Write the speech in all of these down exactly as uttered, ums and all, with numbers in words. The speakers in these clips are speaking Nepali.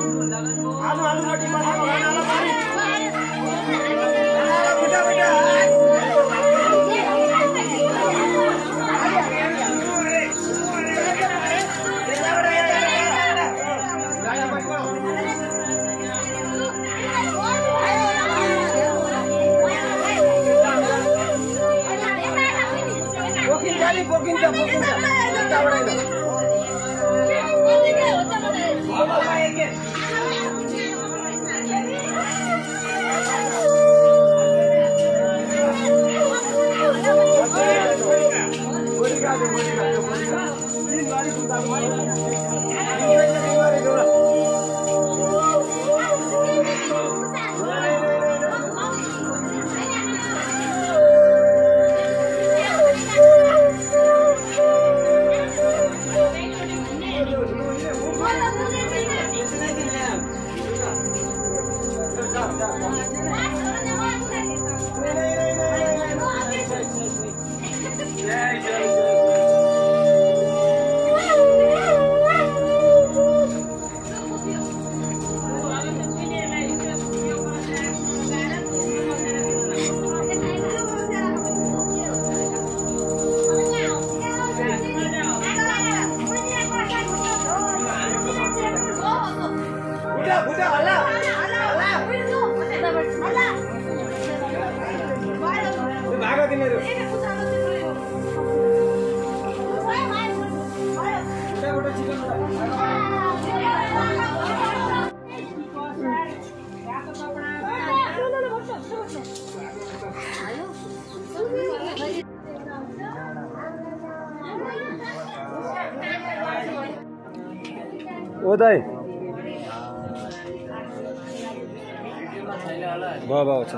आलू आलू रोटी बनाओ खाना पानी बेटा बेटा बोकिन जाली बोकिन जा बोकिन जा क्या बड़ेगा बाबा भाई के बोलिगा जो बोलिगा जो बोलिगा तीन बारी कुत्ता मार बुढ़ा हल्ला हल्ला हल्ला भागो तिमीहरु बुढा बुढा चिकन ओ दाइ बाबा छ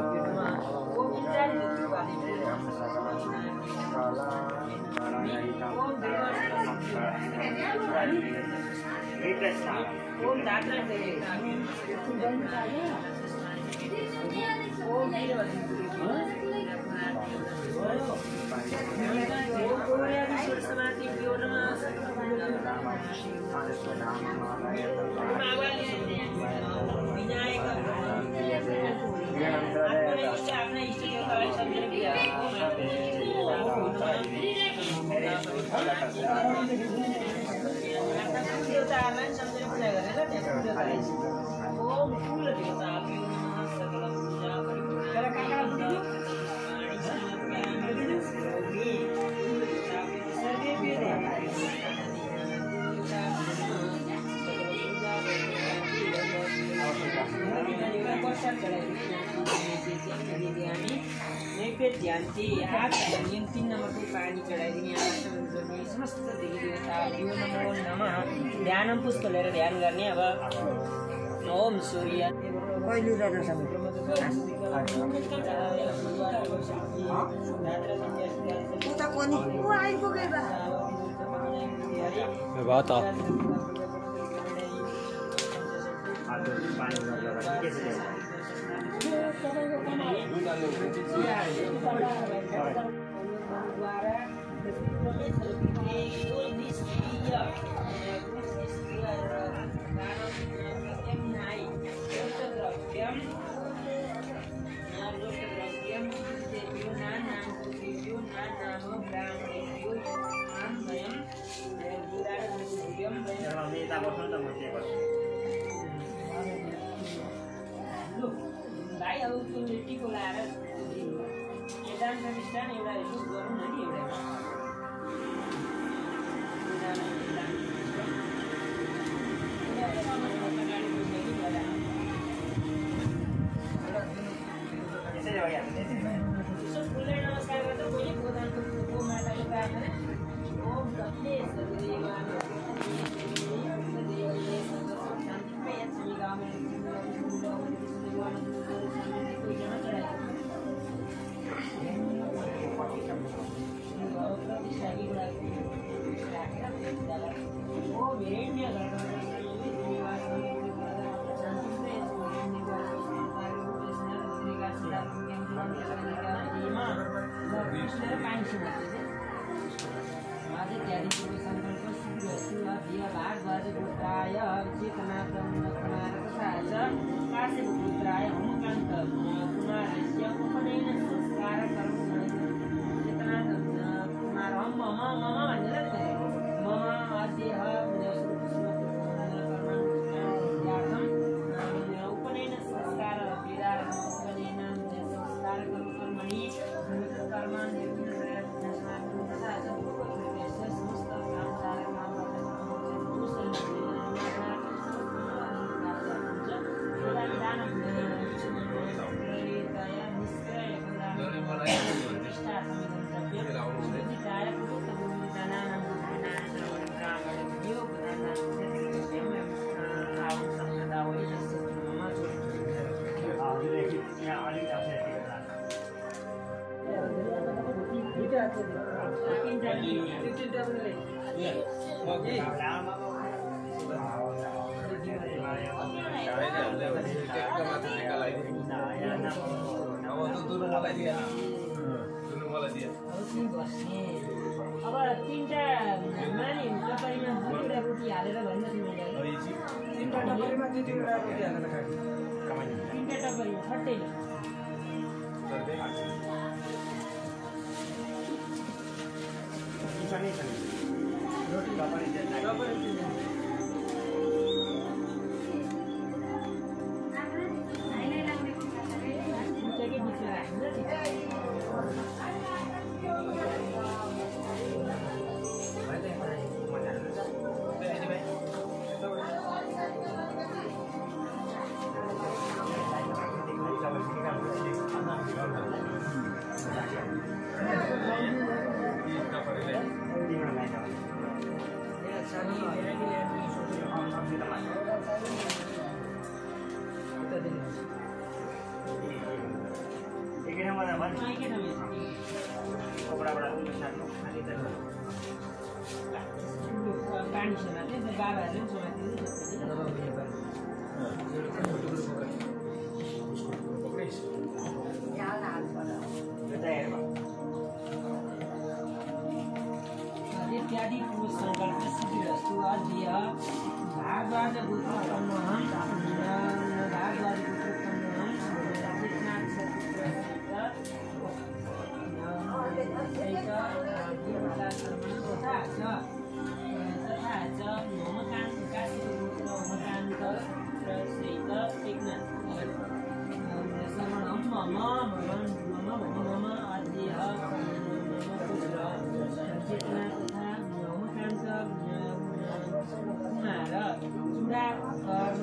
ध्यान चाहिँ हात नियम तीन नम्बरको पानी चढाइदिने समस्त देवी देवता यो नमो नमः ध्यानम पुष्प लिएर ध्यान गर्ने अब ओम सूर्य कहिले जान्छ उता कोनी उ आइपुगे बा बात आ पानी लगाएर के छ भाइ अब त्यो टिको लाएर एदान प्रतिष्ठान एउटा यसो गरौँ न नि एउटा नमस्कार गर्दा कोही गोदानको माताले प्रार्थना ओम दत्ते चेतना छ काशीको पुत्राय होमकान्त कुमारस्य उपनयन संस्कार कर्म चेतना कुमार हम मम मम भनेर मम अद्य उपनयन संस्कार विदार उपनयन संस्कार कर्म कर्मणि कर्म अब तीनटा माने तपाईँमा दुईवटा रोटी हालेर भन्नुहोस् न तीनटा टपरीमा दुईवटा रोटी हालेर खानु तीनटा टपरीमा फट्टै रोटी टपरी टपरी पानी समाते बाबाहरूले पनि समातिदिनु इत्यादि पुरुष संकल्प सिद्धिरस्तु अद्य भारद्वाज गोत्रोत्पन्नहं भारद्वाज गोत्रोत्पन्नहं चेतनाथ तथा च तथा च होमकान्त काशीको गोत्र होमकान्त सहित टेक्नाथ श्रवणं मम मम भनि मम अद्य चेतना तथा होमकान्त कुमार चूडाकर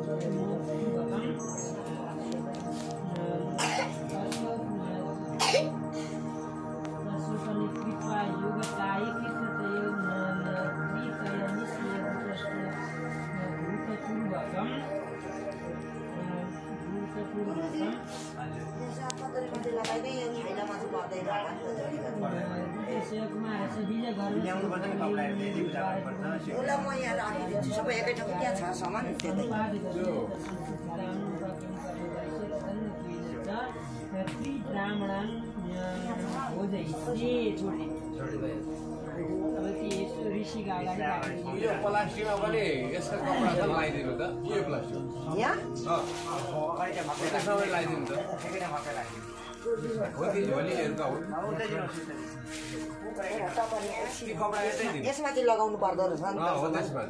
कृपा योगताय कृष्णतयो त्रितय निश्चय भूतपूर्वकं भूतपूर्वकं ब्राह्मण भोजयिष्ये छोड्ने अब त्यो ऋषिका अगाडि यो प्लास्टिकमा पनि यसको कपडा छ लगाइदिनु त यो प्लास्टिक यहाँ सबै लगाइदिनु त हो कि झोलीहरूका हुन् यसमा चाहिँ लगाउनु पर्दो रहेछ नि हो त्यसमा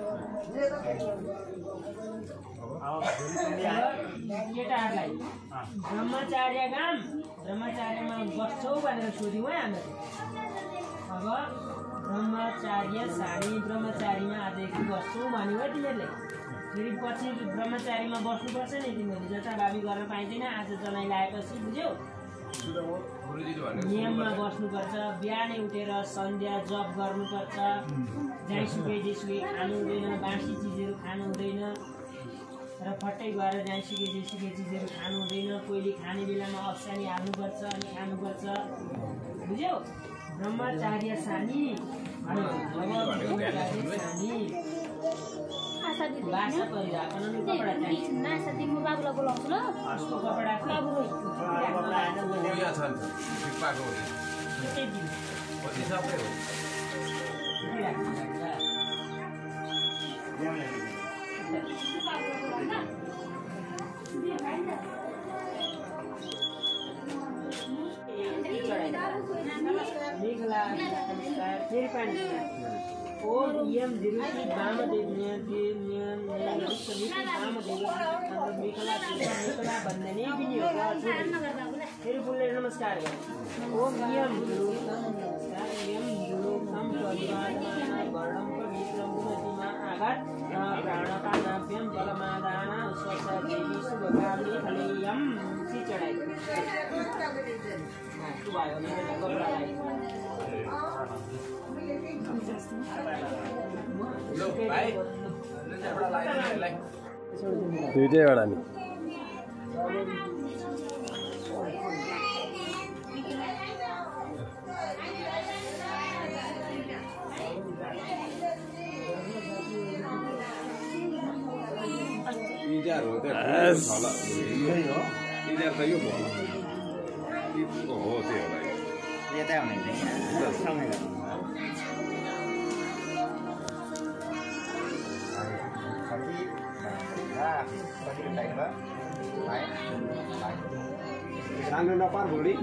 केटाहरूलाई ब्रह्मचार्य गाम ब्रह्मचार्यमा बस्छौ भनेर सोध्यौँ है हामीले अब ब्रह्मचार्य साडी ब्रह्मचारीमा आजदेखि बस्छौ भन्यो है तिमीहरूले फेरि पछि ब्रह्मचारीमा बस्नुपर्छ नि तिमीहरूले जताभावी गर्न पाइँदैन आज जनाइ लगाएपछि बुझ्यौ नियममा बस्नुपर्छ बिहानै उठेर सन्ध्या जप गर्नुपर्छ जहाँसुकै जेसुकै खानु हुँदैन बासी चिजहरू खानु हुँदैन र फट्टै गएर जहाँसुकै जेसुकै चिजहरू खानु हुँदैन कोहीले खाने बेलामा अप्सानी हाल्नुपर्छ अनि खानुपर्छ बुझ्यौ ब्रह्मचार्य सानी सानी भाषा परिराखन कपडा चाहिन्छ बाबुलाई बोलाउँछु ल कपडा बाबु यहाँ छन् ठिकपाको सबै हो राख्नु फेरि पानी ओम यम दिरुति वामदेव न्यदेव न्यम न्यम समिति वामदेव मेखला मेखला बन्दने विनियोग फेरि बोलेर नमस्कार ओम यम नमस्कार यम गुरुकम परिवारमा वर्णम पवित्रम गुणतिमा आघात प्राणपानाभ्यम बलमादाना स्वच्छ देवी शुभकामनी हलेयम सी चढाइ भयो भने कपडालाई दुईटैवटा नि इजार हो त्यो होला यही हो इजार त यो होला हो त्यो होला यतै आउने नि सँगै गर्नु सानो नपार भोलि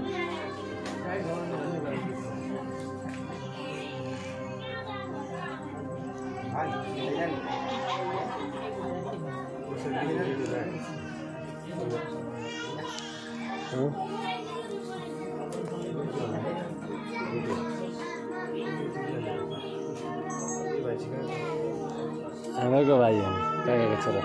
आमाको भाइ हो काकाको छोरा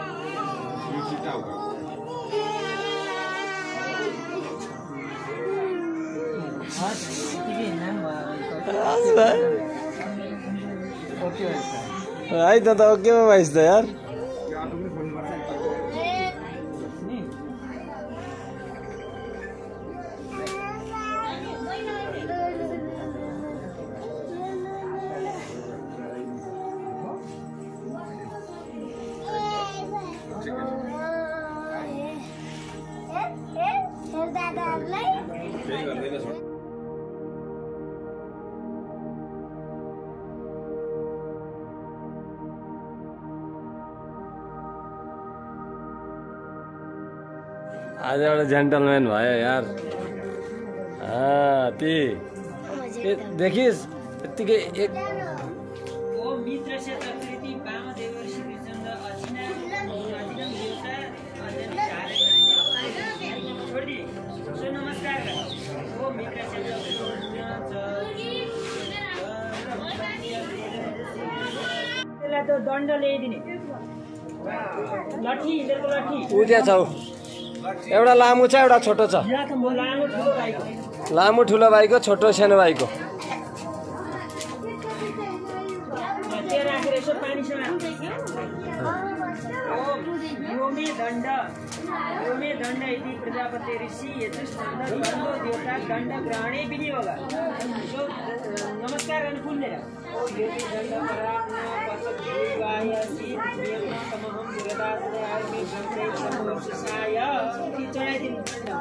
है त ओके भाइस त यार आज एउटा जेन्टलम्यान भयो यार ती देखिस् यत्तिकै एक ओम मित्र से प्रकृति वामदेव श्रीचन्द्र अजिना अजिना देवता अजन चारे छोडी सो नमस्कार ओम मित्र से त्यसलाई त दण्ड ल्याइदिने लठी हिँडेको लठी उज्या छौ एउटा लामो छ एउटा छोटो छ लामो ठुलो भाइको लामो ठुलो भाइको छोटो सानो भाइको त्यो राखेर यसो पानीसँग ओम योमे दण्ड योमे दण्ड इति प्रजापति ऋषि यजुष्टन्द दण्डो देवता दण्ड ग्रहणे विनियोग सो नमस्कार गर्नु पुण्य ओम योमे दण्ड परात्म पचद्वाय सीत नियम तमहम जगदादयाय मे जन्ते समोषसाय ती चढाइदिनु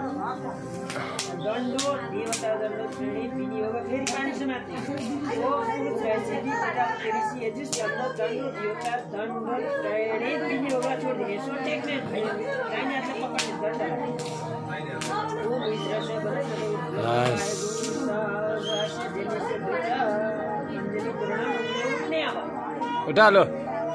दण्डो देवता दण्ड ग्रहणे विनियोग फेरि पानी समात्ने ओम पुरुषैसेवी प्रजापति ऋषि यजुष्टन्द दण्डो देवता दण्ड ग्रहणे विनियोग छोडिदिने सो टेक्ने दाहिने हातले पकड्ने दण्डलाई ओम विश्रस्य बलसले उठ्ने अब उठा लो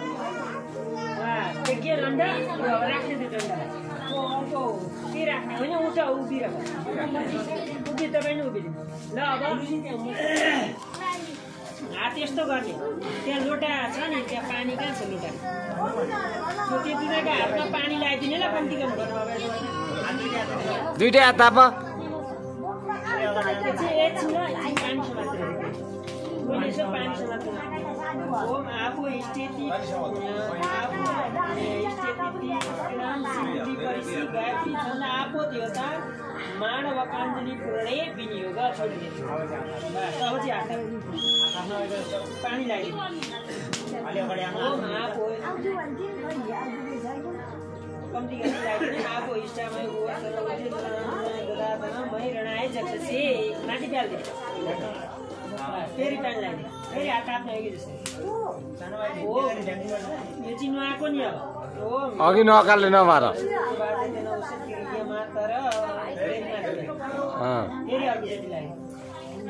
त्यो के दण्ड राख्ने त्यो दण्डलाई अर्को के राख्ने होइन उठ उभिएर उभि तपाईँ नै उभिदिनु ल अब हात यस्तो गर्ने त्यहाँ लोटा छ नि त्यहाँ पानी कहाँ छ लोटा त्यो त्यतिका हातमा पानी लगाइदिने ल कम्ती कम दुईटै हात ताप पानी समात्नु ओम आफू स्थिति आफू देवता मानव काञ्जली पूर्णे विनियोग छोडिदिने पानी लगाइदिनु ओम आफू कम्ती गरिदिने आफू इष्टमै गदाधनमै रणाए जक्षसे माथि प्यालिदिने फेरि पानी लाग्ने फेरि हात आफ्नो अघि जस्तो यो चिन्नु आएको नि अब अघि नकालले नमार फेरि अर्को जति लाग्यो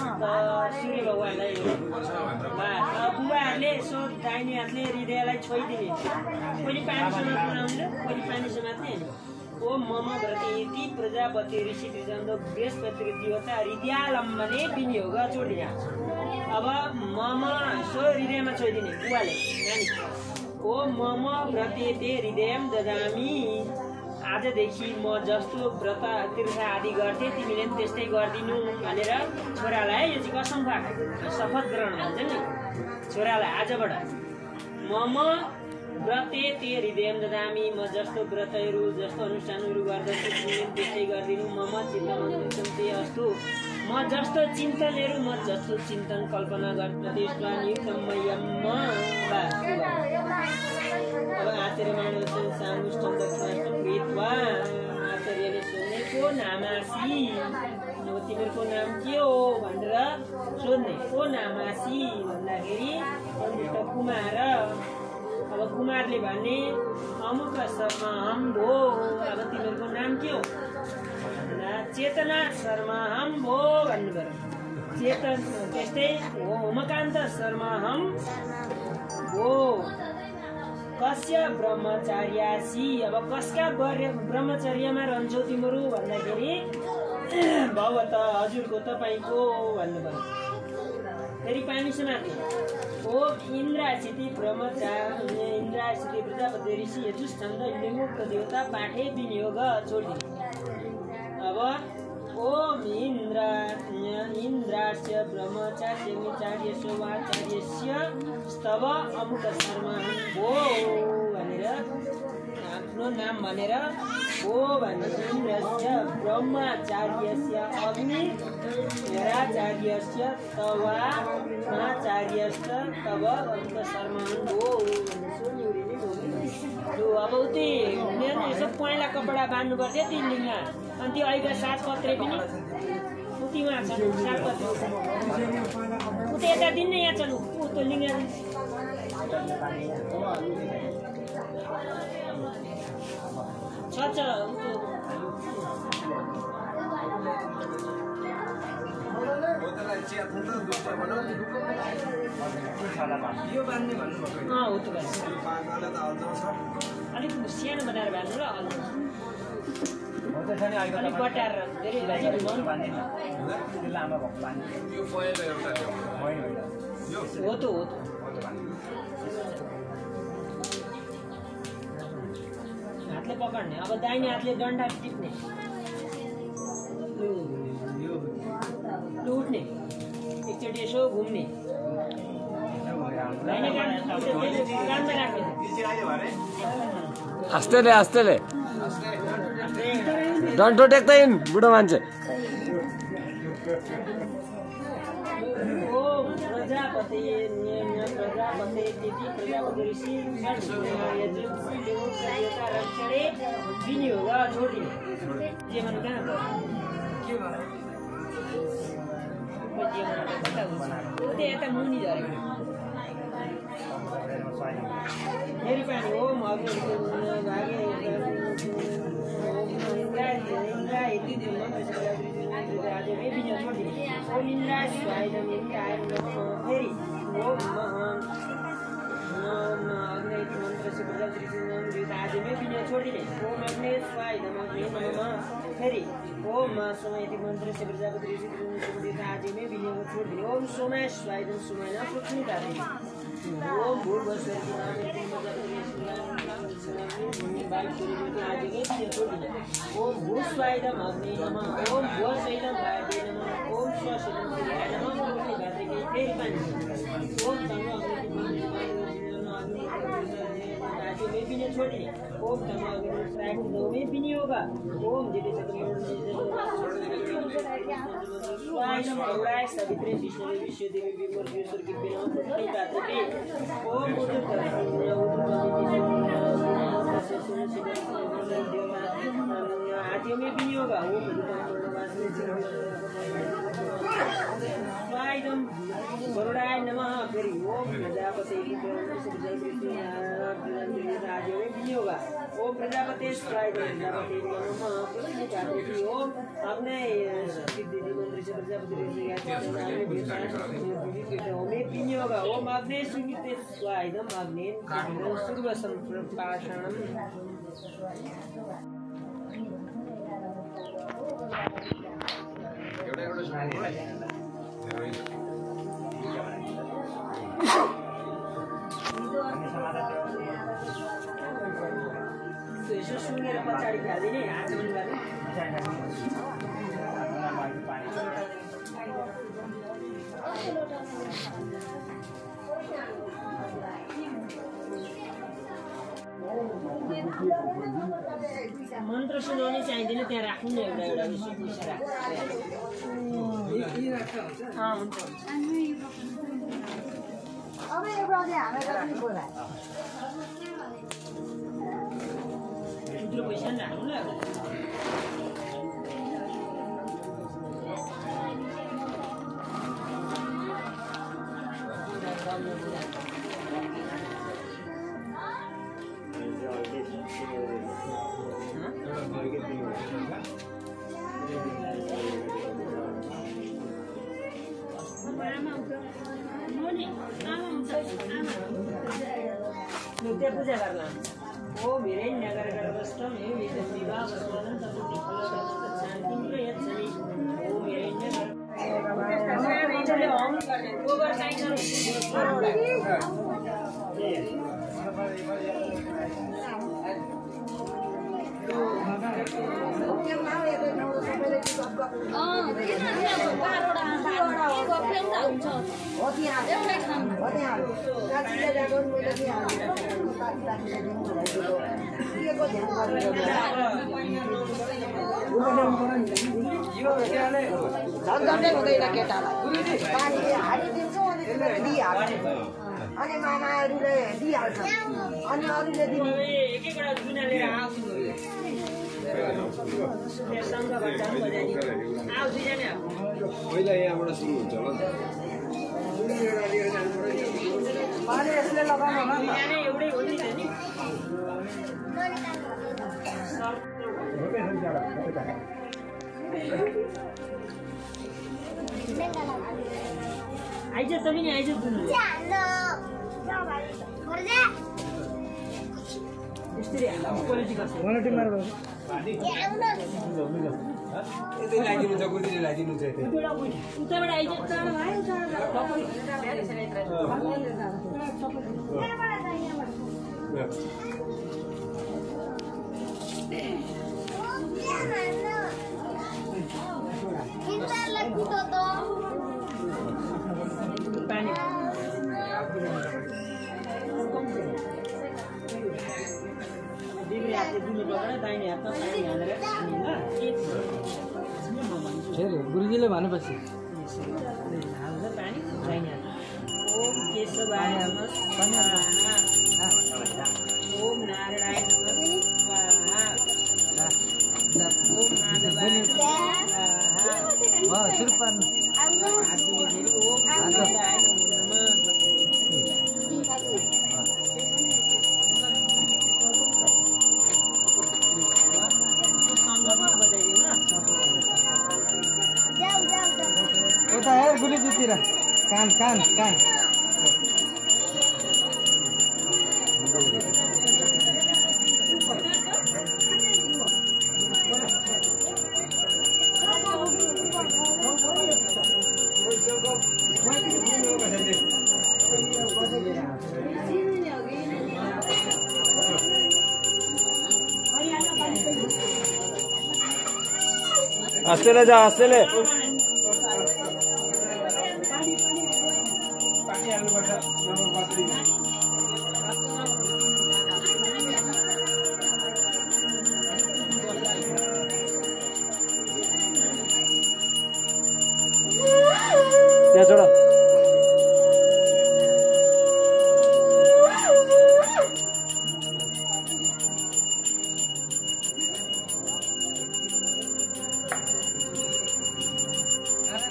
समस्त सूर्य भगवानलाई हो बुबाहरूले यसो दाहिने हातले हृदयलाई छोइदिने कहिले पानी समात्ने कहिले पानी समात्ने ओ मम व्रतेति प्रजापति ऋषि त्रिजन्दो बृहस्पति देवता हृदयालम्बने विनियोग छोडिदिने अब मम सो हृदयमा छोइदिने बुवाले नानी ओ मम व्रतेते हृदयम ददामी आजदेखि म जस्तो व्रत तीर्थ आदि गर्थे तिमीले पनि त्यस्तै गरिदिनु भनेर छोरालाई यो चाहिँ कसम खाएको शपथ ग्रहण भन्छ नि छोरालाई आजबाट मम व्रतेते हृदयम ददामी म जस्तो व्रतहरू जस्तो अनुष्ठानहरू गर्दछु तिमीले पनि त्यस्तै गरिदिनु मम चिन्तनते अस्तु म जस्तो चिन्तनहरू म जस्तो चिन्तन कल्पना अब आचार्य मानव सानुष्ठम दक्षिणाष्टम कृत्वा आचार्यले सोध्ने को नामासी तिमीहरूको नाम के हो भनेर सोध्ने को नामासी भन्दाखेरि कुमार अब कुमारले भने अमुक शर्मा हम भो अब तिमीहरूको नाम के हो चेतना शर्मा हम भो भन्नु पर्यो चेतन त्यस्तै होमकान्त शर्मा हम भो कस्य ब्रह्मचार्यासी अब कसका ब्रह्मचर्यमा रहन्छौ तिमीहरू भन्दाखेरि भगवत हजुरको तपाईँको भन्नु पर्यो फेरि पानी समाते ओ इन्द्रासिति ब्रह्मचार्य इन्द्रासिति प्रजापति ऋषि यजुष्ठन्द लिङ्गुक्त देवता पाठे विनियोग छोडिदिने अब ओम इन्द्र इन्द्रास्य ब्रह्मचार्यचार्यस्य वाचार्यस्य स्तव अमुक शर्मा भो भनेर आफ्नो नाम भनेर भो भनेर इन्द्रस्य ब्रह्मचार्यस्य अग्नि हेराचार्यस्य तवा आचार्यस्त तव अमुक शर्मा भो अब उति यसो पहेँला कपडा बाँध्नु पर्थ्यो ती लिङ्गा अनि त्यो अहिले सात पत्रे पनि उतिमा छन् सात पत्रे उता यता दिन्न यहाँ छन् ऊ त्यो लिङ्गा छ छ यो बान्ने भन्नुभएको अँ हो त अलिक सानो बनाएर बाँध्नु र अलिक बटाएर धेरै हो त हो त हातले पकड्ने अब दाहिने हातले डन्डा टिप्ने उठ्ने एकचोटि यसो घुम्ने आस्तेले आस्तेले डन्ठो टेक्दैन बुढो मान्छे प्रजापति प्रजापति प्रजापति ऋषि रक्षणे विनियोग छोडिदिने के भन्नु कहाँ त्यो यता मुनि झरेको फेरि पानी हो फेरि आजमै विनियोग छोडिदिने ओम अग्ने स्वाय नमः फेरि ओम सोमयति मन्त्र से प्रजापति आजमै विनियोग छोडिदिने ओम सोमाय स्वाय सोमाय पृथ्वी धादिने ओम भूर्भस्वती आजमै विनियोग छोडिदिने ओम भूस्वायदम अग्ने नमः ओम भुवसैदम वायवे नमः ओम स्वसैदम सूर्याय नमः पृथ्वी धादिने फेरि पानी ओम तन्नो में विनियोग छोड़िए ओम तमो में विनियोग ओम जिते स्वाय सवित्रे विष्णु विश्व देवी विमर विश्वर के बिना ओम आदि में विनियोग ओम ओम प्रजापति स्वाय प्रजापति नमः प्रजापति ओम आपने सिद्धि मंत्र से प्रजापति ओम पिन्य होगा ओम आपने सुमित स्वाय दम आपने सर्व संप्रपाषणम यसो सुँगेर पछाडि हालिदिने आचमन गर्ने मन्त्र सुनाउने चाहिँदैन त्यहाँ राख्नु न एउटा एउटा यसो पैसा राख्नु ठुलो पैसा नि राख्नु ल नित्य पूजा करना ओ मेरे नगर गर्भस्थम हे वेद विवाह वस्वदन तपति शांति प्रयच्छति ओ मेरे नगर चले हम कर दे दो बार साइन झन्झटै हुँदैन केटालाई पानीले हालिदिन्छौँ अनि तिनीहरूले दिइहाल्छ अनि मामाहरूले दिइहाल्छ अनि अरूले दिनु एक-एकवटा जुना लिएर आउँछु सँग भन्छ बजानी आउँछु जाने पहिला यहाँबाट सुरु हुन्छ होला पानी यसले लगाउनु होला जाने एउटै हो नि नि आइज त पनि आइज दुनु यस्तै क्वालिटी कसो क्वालिटी मार्नु यतै लागिनु छ गुरुले लागिनु छ यतै उताबाट आइज चाँडो भयो पानी दिने हातले दुलो लगाएर दाहिने हातमा पानी हालेर खाने ल गुरुजीले भनेपछि हाल्छ पानी दाहिने हात ओम केशवाय नमः ओम नारायणाय नमः ओम माधवाय वाह सिर्फ पानी ओम माधवाय नमः उता हेर गुरुजीतिर कान कान कान हस्तेले जा हस्तेले त्यहाँ छोड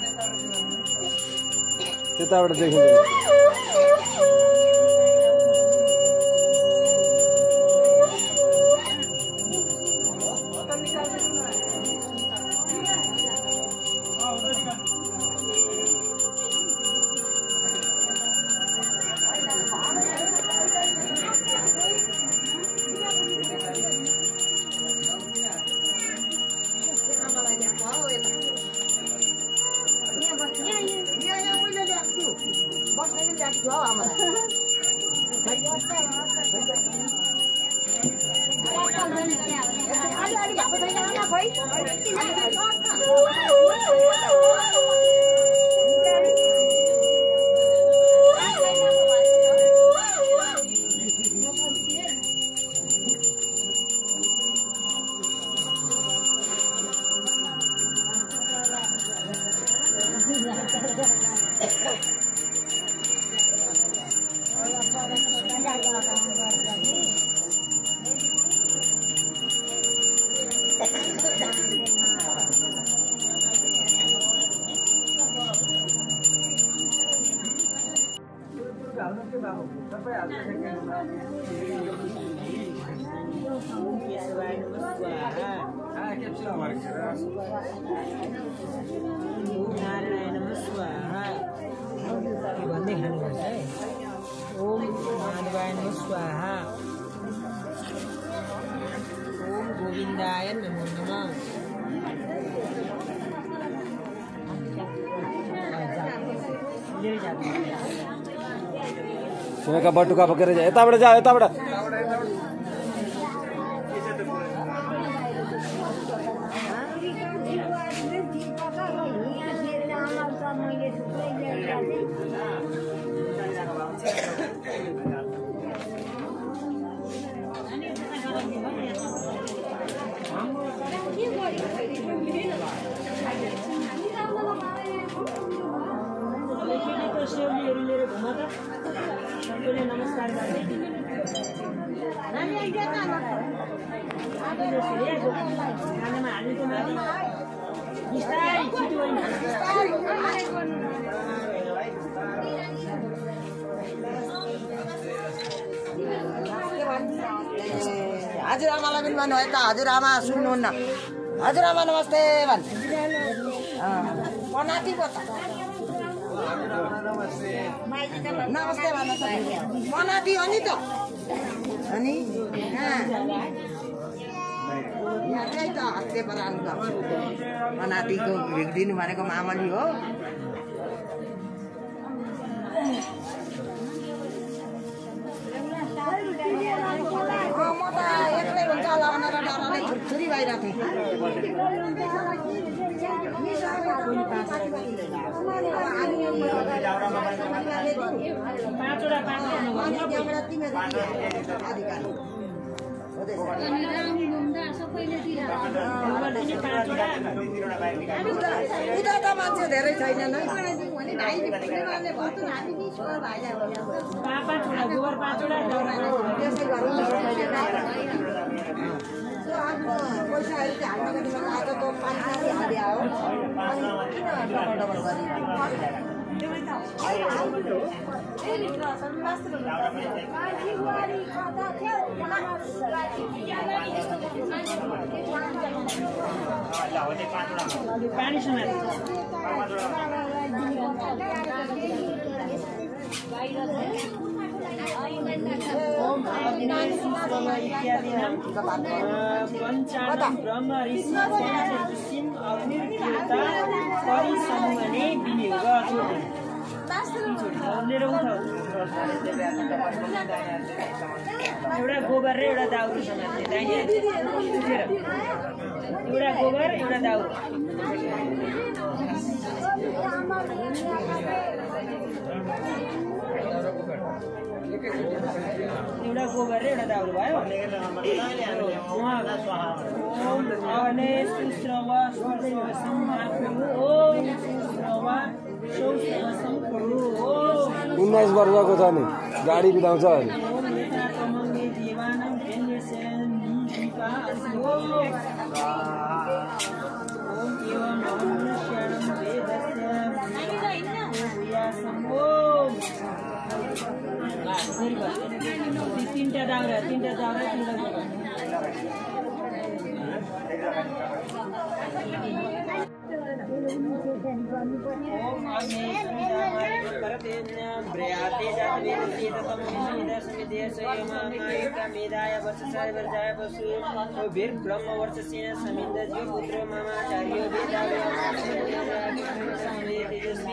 त्यताबाट देखिन्छ नारायण नमः स्वाहा भन्दै खानुपर्छ है। ओम माधवाय नमः स्वाहा। ओम गोविन्दाय नमो नमः। सुनेका बटुका बोकेर जा, यताबाट जा, यताबाट। नमस्कार हजुरआमालाई पनि भन्नु है त, हजुरआमा सुन्नुहुन्न। हजुरआमा नमस्ते भन्। पनाती पो त नमस्ते भन्नु त, पनाती हो नि त। अनि त्यही त हत्ते परानु त पनातीको भिडिदिनु भनेको मामली हो। म त एक्लै हुन्छ होला भनेर डरले छुरी भइरहेको थिएँ। उता त मान्छे धेरै छैनन् है। पैसाहरू चाहिँ हाल्नको निम्ति आज त पानी हालिदिया हो। अनि किन डबल डबल ब्रह्म ऋषि परिसम्मने विनियोग एउटा गोबर र एउटा दाउरो समात्ने दाहिने एउटा गोबर एउटा दाउरो एउटा गोबर र एउटा दाउरो भयो। उन्नाइस वर्षको छ नि, गाडी बिताउँछ अनि। तीनटा दाउरा तीनटा दाउरा तीनटा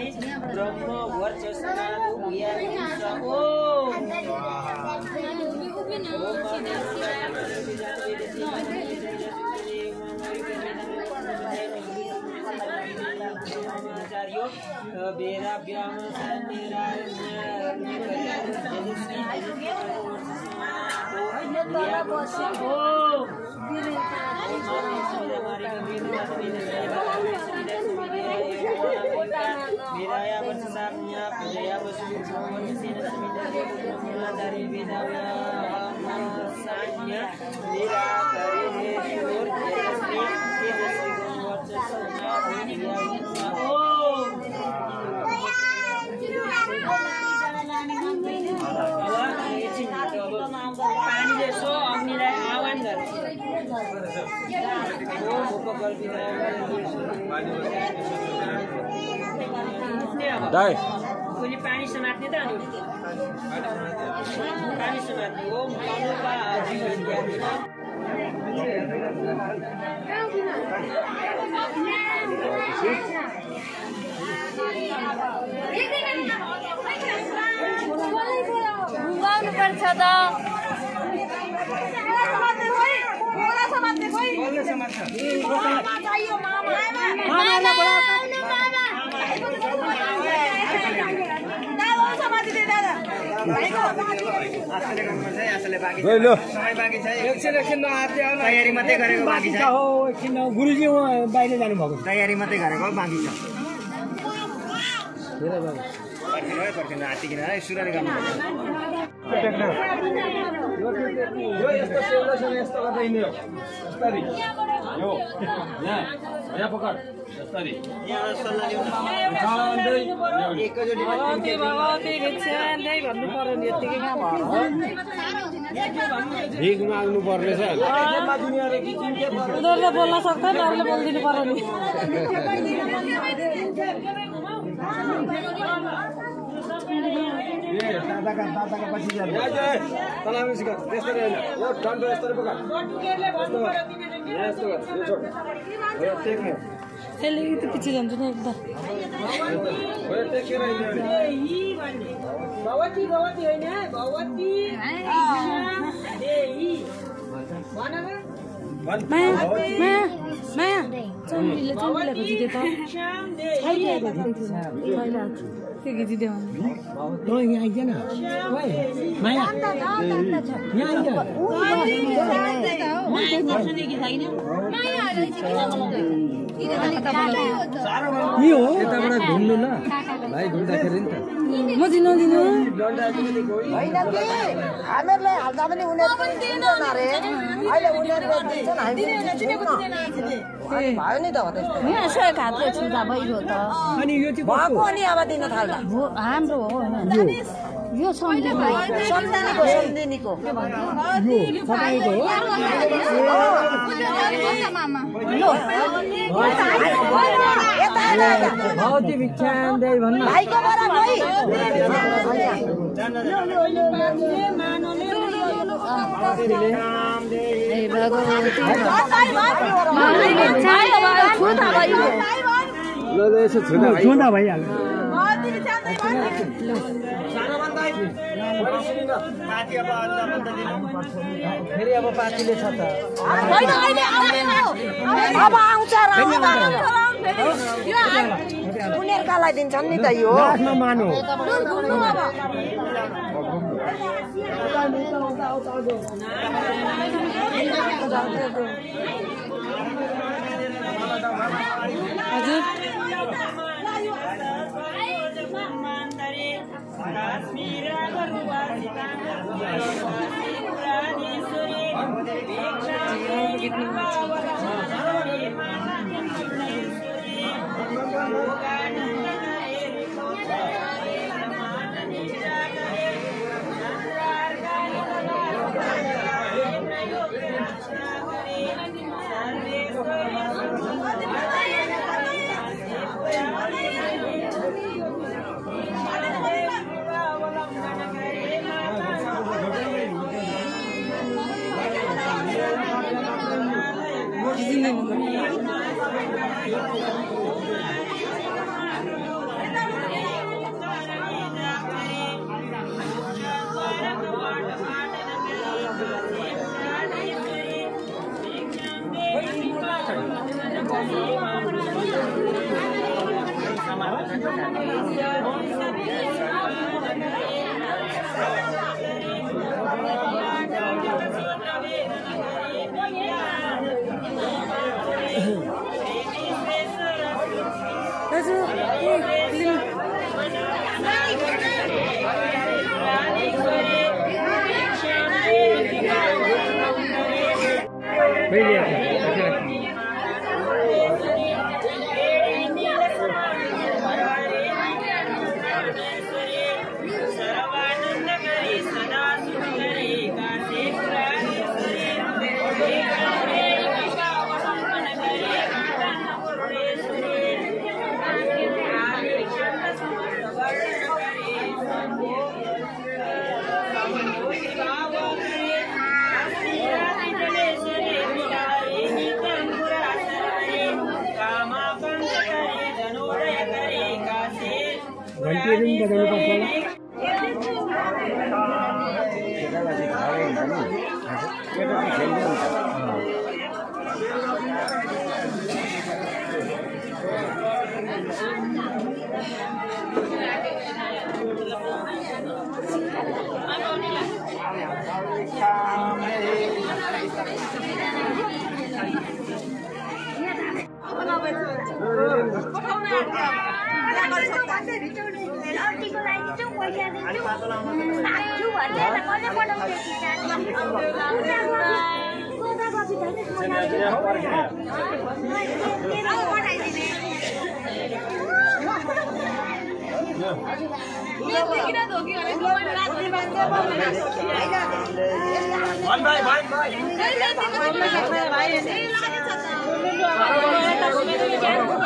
ब्रह्म वर्चस्व Bidaya bersesatnya, budaya bersyukur, sini semida dari bidaya masanya, bila dari syukur, resmi, resmi buat sesama bidaya. Oh, पानी यसो अग्निलाई आह्वान गर्छ दाइ उसले पानी समात्ने त अनि पानी समात्ने हो घुमाउनु पर्छ त तयारी मात्रै गरेको बाँकी छ गुरुजी उहाँ बाहिर जानुभएको तयारी मात्रै गरेको बाँकी छ पर्खिनु हात्तिकिन है सुरु गर्नु यो यस्तो सेउलासँग यस्तो गर्दा हिँड्ने हो यस्तरी यो यहाँ यहाँ पकड यस्तरी यहाँ सल्लाह लिउँ एकैचोटि भगवती भगवती भिक्षा नै भन्नु पर्यो नि यतिकै कहाँ भयो भिख माग्नु पर्ने छ उनीहरूले बोल्न सक्दैन अरूले बोलिदिनु पर्यो नि ए दादाका दादाका पछि जानु तलामी सिका त्यसरी हैन यो डन्डो यसरी पकड यस्तो यस्तो यो छोड यो टेक्ने त्यसले त पछि जान्छ नि एकदम यो टेकेर हिँड्ने भगवती भगवती होइन भगवती देही भन न माया माया माया चौरीले चौरीले खिचिदियो त छैन के खिचिदियो ओ यहाँ आइज न ओइ माया यहाँ आइज यो यताबाट घुम्नु ल भाइ घुम्दाखेरि नि त म दिनु दिनु होइन कि हामीहरूलाई हाल्दा पनि उनीहरू पनि दिँदैन अरे अहिले उनीहरूले दिन्छन् हामी भयो नि त हो त्यस्तो यहाँ यसो हातले छुँदा भइगयो त अनि यो चाहिँ भएको अनि अब दिन थाल्दा हो हाम्रो हो यो सम्झिनु सम्झिनीको सम्झिनीको यो तपाईँको भगवती भिक्षा दे भन्नु भाइको बरा कोही ए भगवती छुँदा भइगयो ल ल यसो छुँदा छुँदा भइहाल्यो फेरि अब पार्टीले छ त अब आउँछ उनीहरूकालाई दिन्छन् नि त यो आफ्नो मानु हजुर भाइ भाइ भाइ भाइ